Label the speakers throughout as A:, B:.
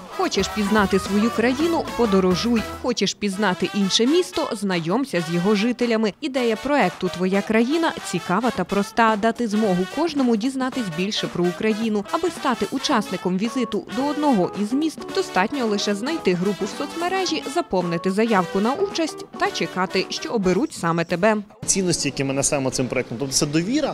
A: Хочеш пізнати свою країну – подорожуй. Хочеш пізнати інше місто – знайомся з його жителями. Ідея проекту «Твоя країна» цікава та проста – дати змогу кожному дізнатись більше про Україну. Аби стати учасником візиту до одного із міст, достатньо лише знайти групу в соцмережі, заповнити заявку на участь та чекати, що оберуть саме тебе.
B: Цінності, які ми несемо цим проектом, тобто це довіра,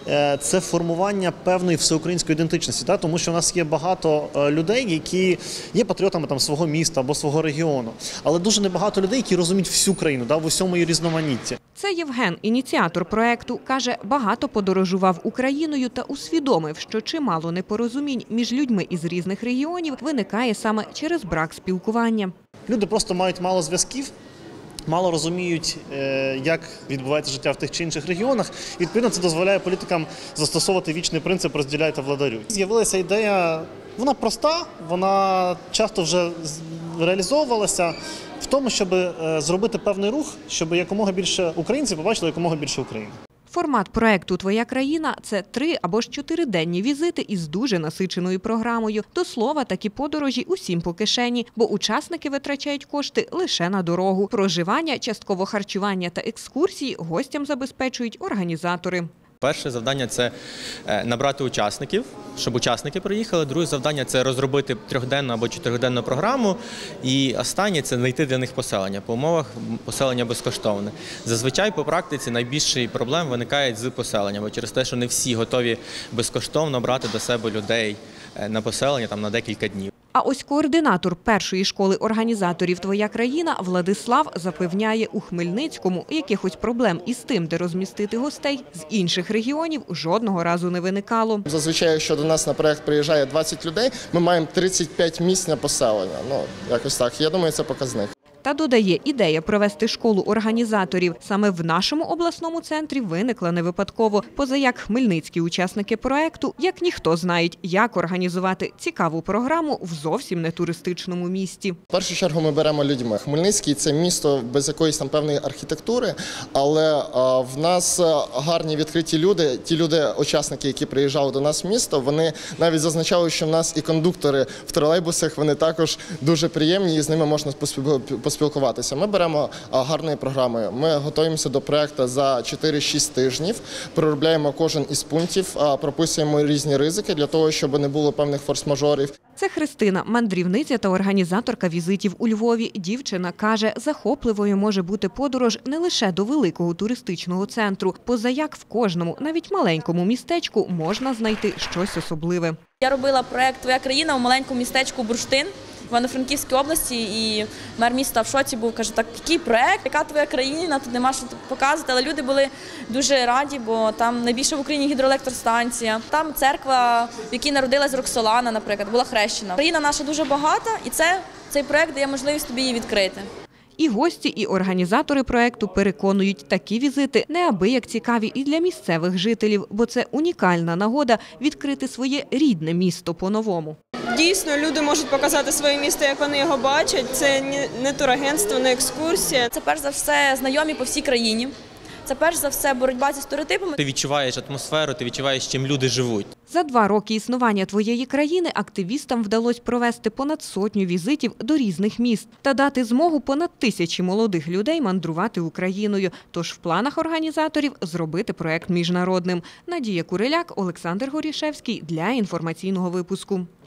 B: це формування певної всеукраїнської ідентичності, тому що у нас є багато людей, які є патріотами свого міста або свого регіону, але дуже небагато людей, які розуміють всю країну, в усьому її різноманітті.
A: Це Євген, ініціатор проекту, каже, багато подорожував Україною та усвідомив, що чимало непорозумінь між людьми із різних регіонів виникає саме через брак спілкування.
B: Люди просто мають мало зв'язків, мало розуміють, як відбувається життя в тих чи інших регіонах. І, відповідно, це дозволяє політикам застосовувати вічний принцип «розділяй та владарюй». З'явилася ідея, вона проста, вона часто вже реалізовувалася в тому, щоб зробити певний рух, щоб якомога більше українців побачили якомога більше України.
A: Формат проекту «Твоя країна» – це 3 або ж 4-денні візити із дуже насиченою програмою. До слова, такі подорожі усім по кишені, бо учасники витрачають кошти лише на дорогу. Проживання, частково харчування та екскурсії гостям забезпечують організатори.
C: Перше завдання – це набрати учасників, щоб учасники приїхали. Друге завдання – це розробити 3-денну або 4-денну програму. І останнє – це знайти для них поселення. По умовах поселення безкоштовне. Зазвичай по практиці найбільші проблеми виникають з поселеннями через те, що не всі готові безкоштовно брати до себе людей на поселення на декілька днів.
A: А ось координатор першої школи організаторів «Твоя країна» Владислав запевняє, у Хмельницькому якихось проблем із тим, де розмістити гостей з інших регіонів, жодного разу не виникало.
D: Зазвичай, якщо до нас на проєкт приїжджає 20 людей, ми маємо 35 місць на поселення. Якось так. Я думаю, це показник.
A: Та додає, ідея провести школу організаторів саме в нашому обласному центрі виникла не випадково. Позаяк хмельницькі учасники проекту, як ніхто, знають, як організувати цікаву програму в зовсім не туристичному місті.
D: В першу чергу ми беремо людьми. Хмельницький – це місто без якоїсь певної архітектури, але в нас гарні відкриті люди. Ті люди, учасники, які приїжджали до нас в місто, вони навіть зазначали, що в нас і кондуктори в тролейбусах, вони також дуже приємні і з ними можна поспілкуватися. Ми беремо гарною програмою. Ми готуємося до проєкту за 4-6 тижнів, проробляємо кожен із пунктів, прописуємо різні ризики для того, щоб не було певних форс-мажорів.
A: Це Христина, мандрівниця та організаторка візитів у Львові. Дівчина каже, захопливою може бути подорож не лише до великого туристичного центру. Позаяк в кожному, навіть маленькому містечку можна знайти щось особливе.
E: Я робила проєкт «Твоя країна» у маленькому містечку Бурштин в Івано-Франківській області, і мер міста в шоці був, каже, так, який проєкт, яка твоя країна, тут нема що показувати, але люди були дуже раді, бо там найбільша в Україні гідроелектростанція, там церква, в якій народилась Роксолана, наприклад, була хрещена. Країна наша дуже багата, і цей проєкт дає можливість тобі її відкрити.
A: І гості, і організатори проекту переконують, такі візити неабияк цікаві і для місцевих жителів, бо це унікальна нагода відкрити своє рідне місто по-новому.
F: Дійсно, люди можуть показати своє місто, як вони його бачать. Це не турагентство, не екскурсія.
E: Це перш за все знайомі по всій країні. Це перш за все боротьба зі стереотипами.
C: Ти відчуваєш атмосферу, ти відчуваєш, чим люди живуть.
A: За 2 роки існування «Твоєї країни» активістам вдалося провести понад 100 візитів до різних міст та дати змогу понад 1000 молодих людей мандрувати Україною. Тож в планах організаторів зробити проект міжнародним. Надія Куриляк, Олександр Горішевський для інформаційного випуску.